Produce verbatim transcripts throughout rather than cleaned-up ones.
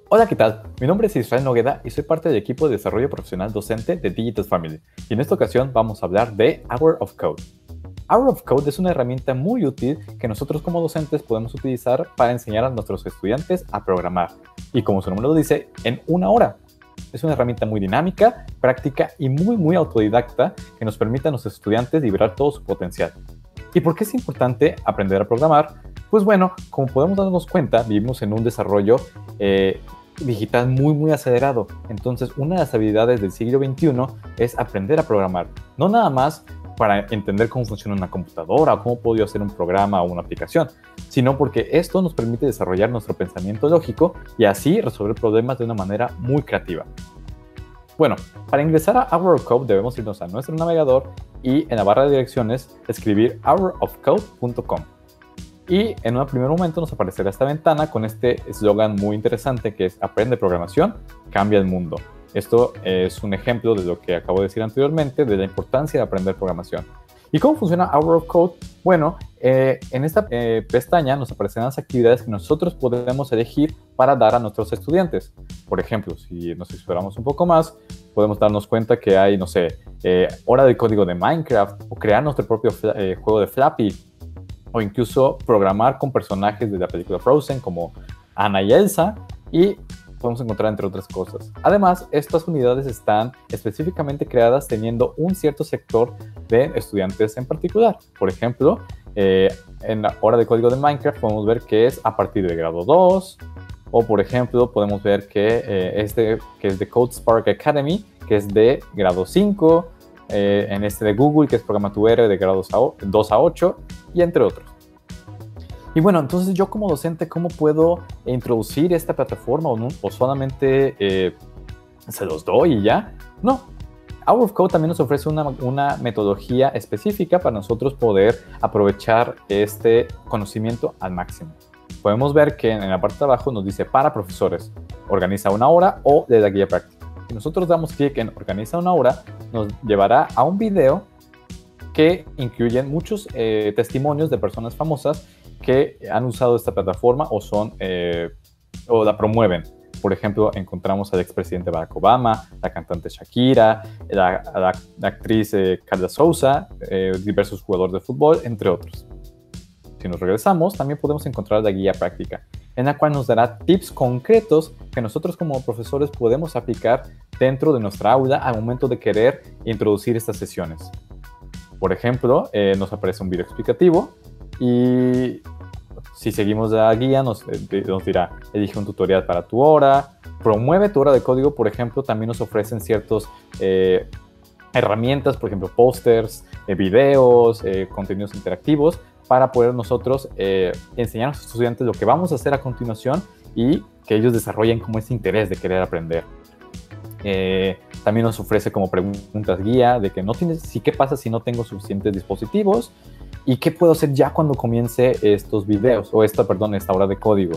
Hola, ¿qué tal? Mi nombre es Israel Nogueda y soy parte del equipo de desarrollo profesional docente de Digital Family. Y en esta ocasión vamos a hablar de Hour of Code. Hour of Code es una herramienta muy útil que nosotros como docentes podemos utilizar para enseñar a nuestros estudiantes a programar. Y como su nombre lo dice, en una hora. Es una herramienta muy dinámica, práctica y muy, muy autodidacta que nos permite a nuestros estudiantes liberar todo su potencial. ¿Y por qué es importante aprender a programar? Pues bueno, como podemos darnos cuenta, vivimos en un desarrollo eh, digital muy, muy acelerado. Entonces, una de las habilidades del siglo veintiuno es aprender a programar. No nada más para entender cómo funciona una computadora o cómo puedo hacer un programa o una aplicación, sino porque esto nos permite desarrollar nuestro pensamiento lógico y así resolver problemas de una manera muy creativa. Bueno, para ingresar a Hour of Code debemos irnos a nuestro navegador y en la barra de direcciones escribir hour of code punto com. Y en un primer momento nos aparecerá esta ventana con este eslogan muy interesante que es Aprende programación, cambia el mundo. Esto es un ejemplo de lo que acabo de decir anteriormente, de la importancia de aprender programación. ¿Y cómo funciona Hour of Code? Bueno, eh, en esta eh, pestaña nos aparecerán las actividades que nosotros podemos elegir para dar a nuestros estudiantes. Por ejemplo, si nos exploramos un poco más, podemos darnos cuenta que hay, no sé, eh, hora de código de Minecraft o crear nuestro propio eh, juego de Flappy, o incluso programar con personajes de la película Frozen como Anna y Elsa, y podemos encontrar entre otras cosas. Además, estas unidades están específicamente creadas teniendo un cierto sector de estudiantes en particular. Por ejemplo, eh, en la hora de código de Minecraft podemos ver que es a partir de grado dos, o por ejemplo podemos ver que, eh, este, que es de CodeSpark Academy, que es de grado cinco, eh, en este de Google, que es Programa tu héroe de grados dos a ocho, y entre otros. Y bueno, entonces yo como docente, ¿cómo puedo introducir esta plataforma o, no, o solamente eh, se los doy y ya? No. Hour of Code también nos ofrece una, una metodología específica para nosotros poder aprovechar este conocimiento al máximo. Podemos ver que en la parte de abajo nos dice para profesores, organiza una hora o de la guía práctica. Si nosotros damos clic en organiza una hora, nos llevará a un video que incluyen muchos eh, testimonios de personas famosas que han usado esta plataforma o son eh, o la promueven. Por ejemplo, encontramos al expresidente Barack Obama, la cantante Shakira, la, la, la actriz eh, Carla Souza, eh, diversos jugadores de fútbol, entre otros. Si nos regresamos, también podemos encontrar la guía práctica, en la cual nos dará tips concretos que nosotros como profesores podemos aplicar dentro de nuestra aula al momento de querer introducir estas sesiones. Por ejemplo, eh, nos aparece un video explicativo y si seguimos la guía nos, eh, nos dirá, elige un tutorial para tu hora, promueve tu hora de código. Por ejemplo, también nos ofrecen ciertas eh, herramientas, por ejemplo, pósters, eh, videos, eh, contenidos interactivos, para poder nosotros eh, enseñar a nuestros estudiantes lo que vamos a hacer a continuación y que ellos desarrollen como ese interés de querer aprender. Eh, también nos ofrece como preguntas guía de que no tienes, sí, qué pasa si no tengo suficientes dispositivos y qué puedo hacer ya cuando comience estos videos o esta, perdón, esta hora de código.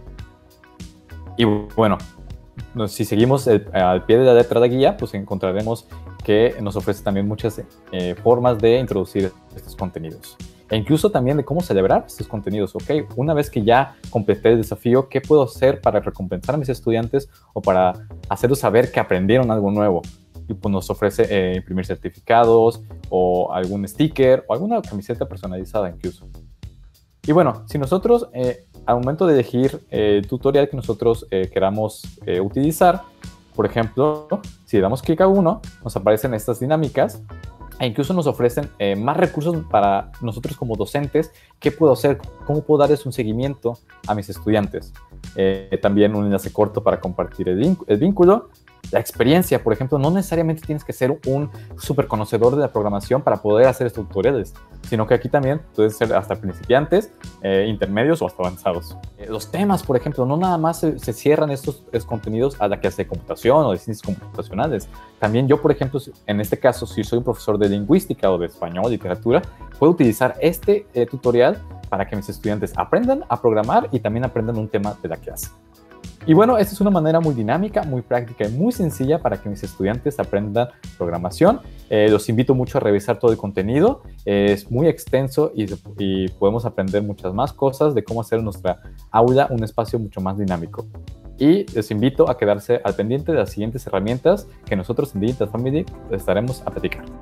Y bueno, si seguimos el, al pie de la letra de la guía, pues encontraremos que nos ofrece también muchas eh, formas de introducir estos contenidos. E incluso también de cómo celebrar estos contenidos. Ok, una vez que ya completé el desafío, ¿qué puedo hacer para recompensar a mis estudiantes o para hacerlos saber que aprendieron algo nuevo? Y pues nos ofrece eh, imprimir certificados o algún sticker o alguna camiseta personalizada incluso. Y bueno, si nosotros eh, al momento de elegir eh, el tutorial que nosotros eh, queramos eh, utilizar, por ejemplo, si le damos clic a uno, nos aparecen estas dinámicas. E incluso nos ofrecen eh, más recursos para nosotros como docentes. ¿Qué puedo hacer? ¿Cómo puedo darles un seguimiento a mis estudiantes? Eh, también un enlace corto para compartir el, el vínculo. La experiencia, por ejemplo, no necesariamente tienes que ser un súper conocedor de la programación para poder hacer estos tutoriales, sino que aquí también puedes ser hasta principiantes, eh, intermedios o hasta avanzados. Eh, los temas, por ejemplo, no nada más se, se cierran estos, estos contenidos a la clase de computación o de ciencias computacionales. También yo, por ejemplo, en este caso, si soy un profesor de lingüística o de español, literatura, puedo utilizar este eh, tutorial para que mis estudiantes aprendan a programar y también aprendan un tema de la clase. Y bueno, esta es una manera muy dinámica, muy práctica y muy sencilla para que mis estudiantes aprendan programación. Eh, los invito mucho a revisar todo el contenido. Eh, es muy extenso y, y podemos aprender muchas más cosas de cómo hacer nuestra aula un espacio mucho más dinámico. y les invito a quedarse al pendiente de las siguientes herramientas que nosotros en Digital Family estaremos a platicar.